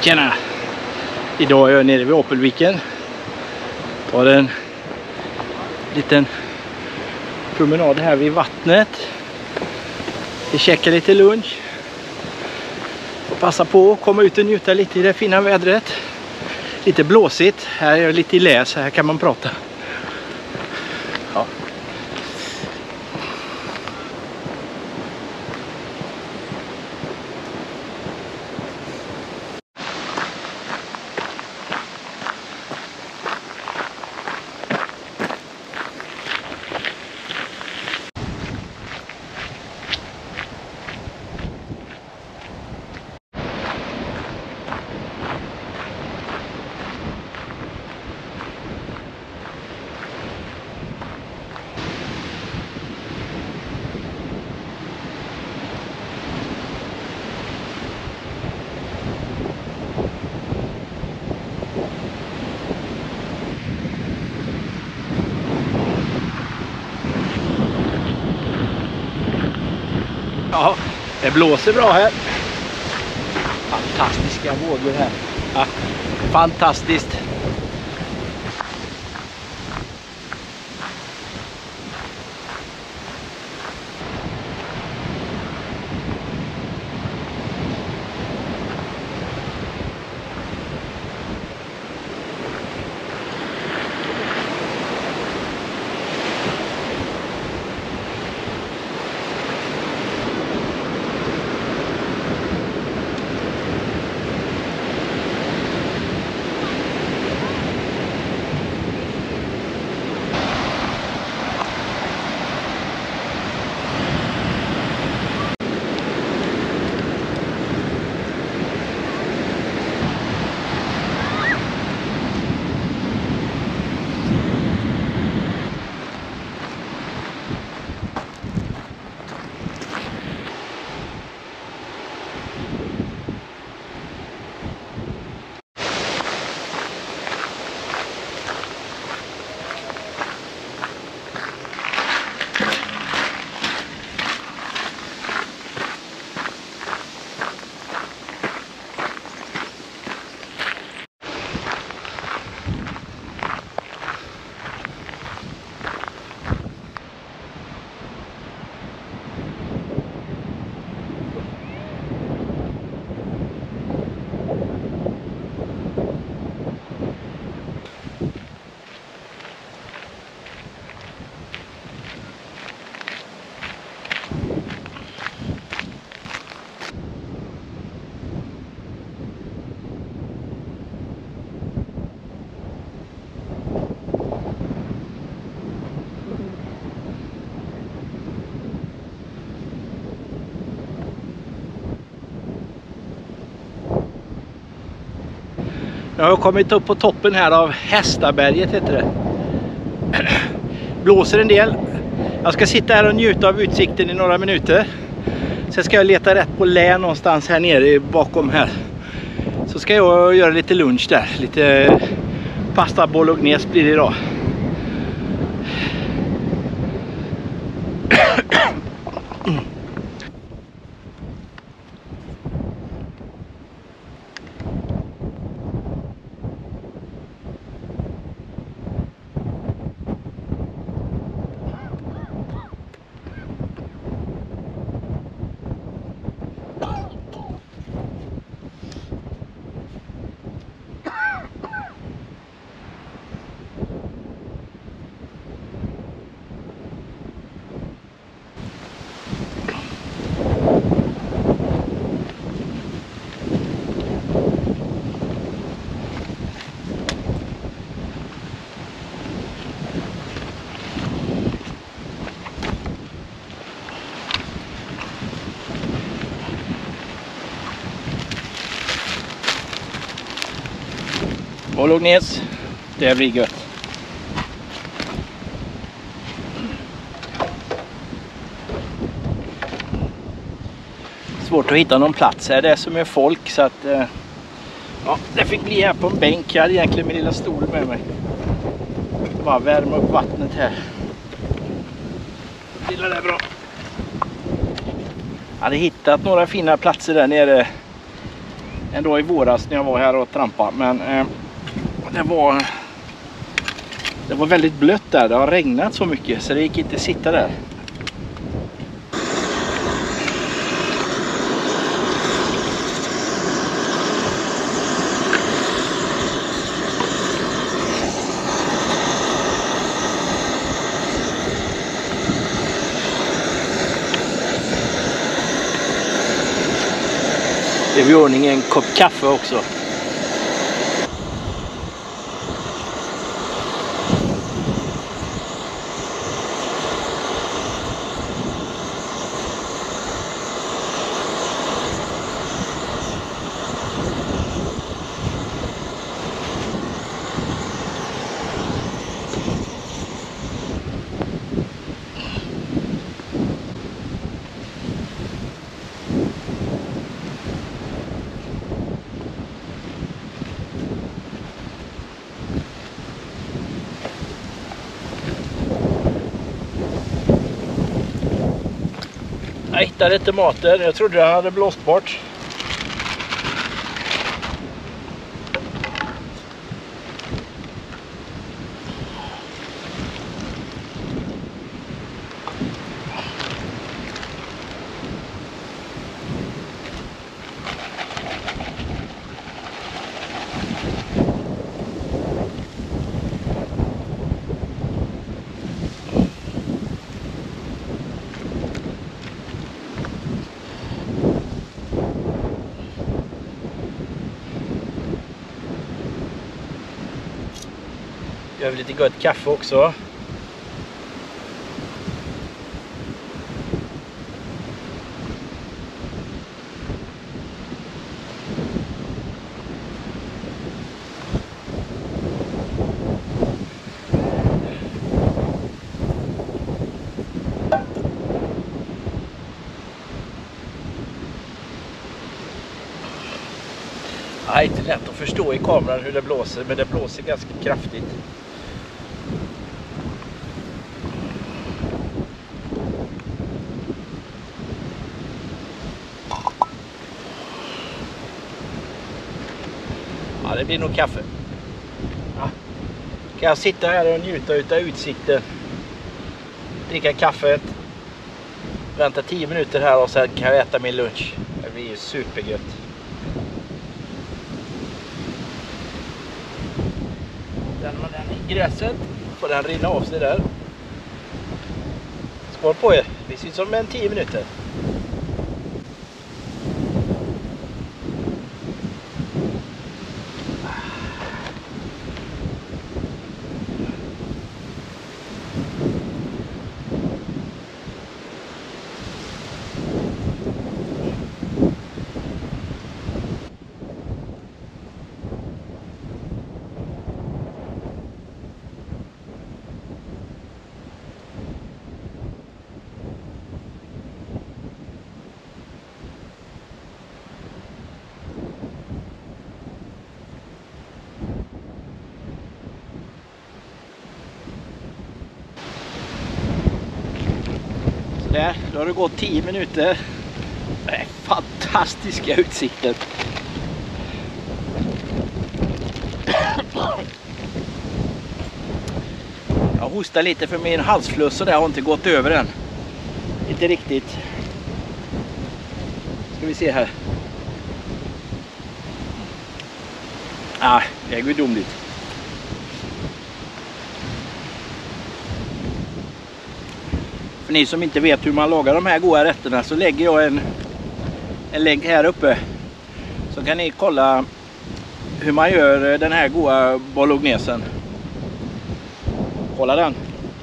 Tjena! Idag är jag nere vid Apelviken. Tar en liten promenad här vid vattnet. Vi käkar lite lunch. Och passa på att komma ut och njuta lite i det fina vädret. Lite blåsigt. Här är lite i läs. Här kan man prata. Ja. Ja, det blåser bra här. Fantastiska vågor här. Ja, fantastiskt. Jag har kommit upp på toppen här av Hästaberget heter det. Blåser en del. Jag ska sitta här och njuta av utsikten i några minuter. Sen ska jag leta rätt på lä någonstans här nere bakom här. Så ska jag göra lite lunch där. Lite pasta bolognese blir det idag. Bolognese, det blir gött. Svårt att hitta någon plats här, det är som är folk så att ja, det fick bli här på en bänk. Jag hade egentligen min lilla stol med mig. Bara värma upp vattnet här. Det gillar det bra. Jag hade hittat några fina platser där nere en dag i våras när jag var här och trampade. Men det var väldigt blött där. Det har regnat så mycket så det gick inte att sitta där. Det är i ordning en kopp kaffe också. Jag hittade inte maten. Jag trodde den hade blåst bort. Gör vi lite gott kaffe också. Det är inte lätt att förstå i kameran hur det blåser, men det blåser ganska kraftigt. Ja, det blir nog kaffe. Ja. Kan jag sitta här och njuta utav utsikten. Dricka kaffet. Vänta 10 minuter här och sen kan jag äta min lunch. Det blir ju supergött. Den i gräset. Får den rinna av sig där. Skål på er. Vi ses om en 10 minuter. Där, då har det gått 10 minuter. Det är fantastiska utsikter. Jag hostar lite för min halsfluss och det har inte gått över än. Inte riktigt. Ska vi se här. Det är gudomligt. För ni som inte vet hur man lagar de här goda rätterna så lägger jag en länk här uppe. Så kan ni kolla hur man gör den här goda bolognesen. Kolla den.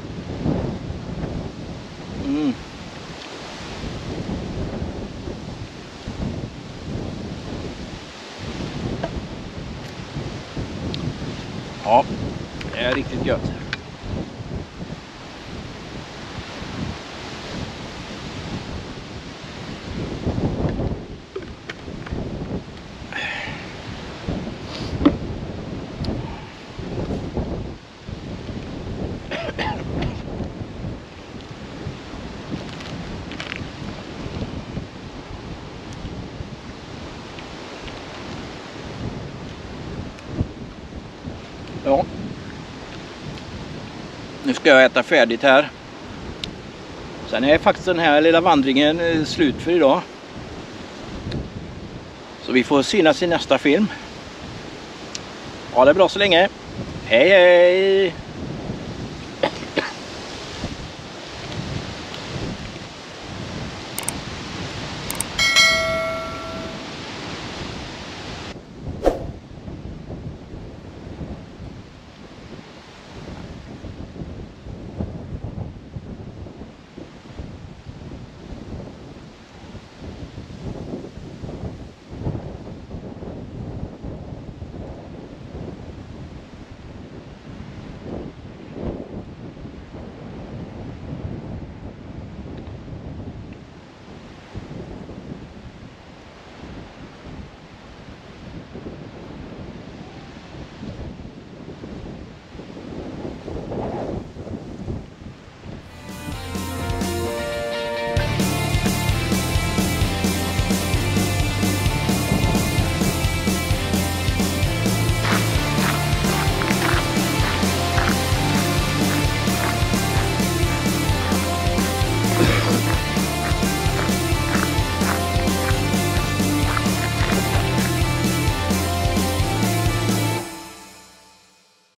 Ja, det är riktigt gött. Ja. Nu ska jag äta färdigt här. Sen är faktiskt den här lilla vandringen slut för idag. Så vi får synas i nästa film. Ha det bra så länge. Hej hej!